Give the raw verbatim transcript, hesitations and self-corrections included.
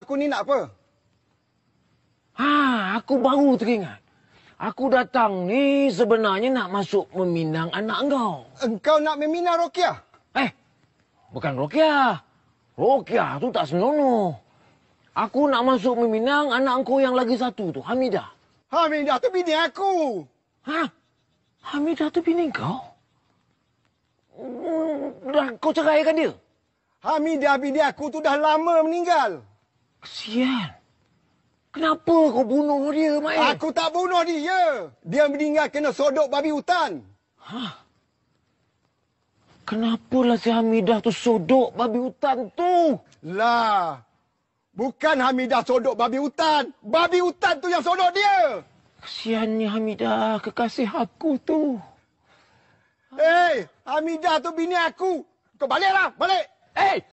Aku ni nak apa? Ha, aku baru teringat. Aku datang ni sebenarnya nak masuk meminang anak engkau. Engkau nak meminang Rokiah? Eh, bukan Rokiah. Rokiah tu tak senonoh. Aku nak masuk meminang anak engkau yang lagi satu tu, Hamidah. Hamidah tu bini aku. Ha? Hamidah tu bini kau? Hmm, dah kau ceraikan dia? Hamidah bini aku tu dah lama meninggal. Kesian. Kenapa kau bunuh dia, Mak? Aku tak bunuh dia. Dia meninggal kena sodok babi hutan. Hah? Kenapalah si Hamidah tu sodok babi hutan tu? Lah. Bukan Hamidah sodok babi hutan. Babi hutan tu yang sodok dia. Kesiannya Hamidah, kekasih aku tu. Eh, hey, Hamidah tu bini aku. Kau baliklah, balik. Eh, hey,